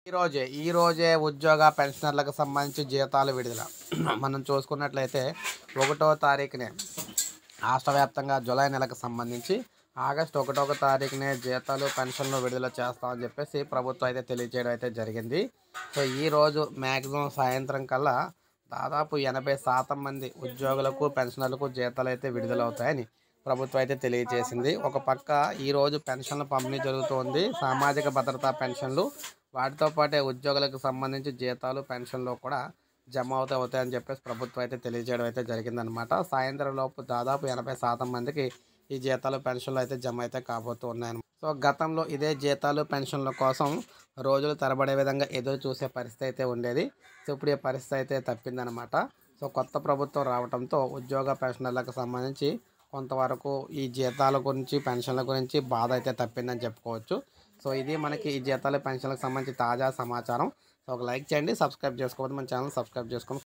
ఈ రోజే ఉద్యోగ పెన్షనర్లకు సంబంధించి జీతాలు విడుదల. మనం చూసుకున్నట్లయితే 1వ తారీఖునే రాష్ట్ర వ్యాప్తంగా జూలై నెలకు సంబంధించి ఆగస్టు 1వ తారీఖునే జీతాలు పెన్షన్లు విడుదల చేస్తామని చెప్పేసి ప్రభుత్వం అయితే తెలియజేయడం అయితే జరిగింది. సో ఈరోజు మ్యాక్సిమం సాయంత్రం కల్లా దాదాపు 80% మంది ఉద్యోగులకు పెన్షనర్లకు జీతాలు అయితే విడుదలవుతాయని ప్రభుత్వం అయితే తెలియజేసింది. ఒక పక్క ఈరోజు పెన్షన్ల పంపిణీ జరుగుతోంది. సామాజిక భద్రతా పెన్షన్లు వాటితో పాటే ఉద్యోగులకు సంబంధించి జీతాలు పెన్షన్లు కూడా జమ అవుతాయని చెప్పేసి ప్రభుత్వం అయితే తెలియజేయడం అయితే జరిగిందనమాట. సాయంత్రం లోపు దాదాపు 80% మందికి ఈ జీతాలు పెన్షన్లు అయితే జమ అయితే కాబోతూ ఉన్నాయన్నమాట. సో గతంలో ఇదే జీతాలు పెన్షన్ల కోసం రోజులు తరబడే విధంగా ఎదురు చూసే పరిస్థితి అయితే ఉండేది. సో ఇప్పుడు ఈ పరిస్థితి అయితే తప్పిందనమాట. సో కొత్త ప్రభుత్వం రావడంతో ఉద్యోగ పెన్షనర్లకు సంబంధించి కొంతవరకు ఈ జీతాల గురించి పెన్షన్ల గురించి బాధ అయితే తప్పిందని చెప్పుకోవచ్చు. సో ఇది మనకి ఈ జీతాలు పెన్షన్లకు సంబంధించి తాజా సమాచారం. సో ఒక లైక్ చేయండి, సబ్స్క్రైబ్ చేసుకోవద్దు, మన ఛానల్ సబ్స్క్రైబ్ చేసుకోండి.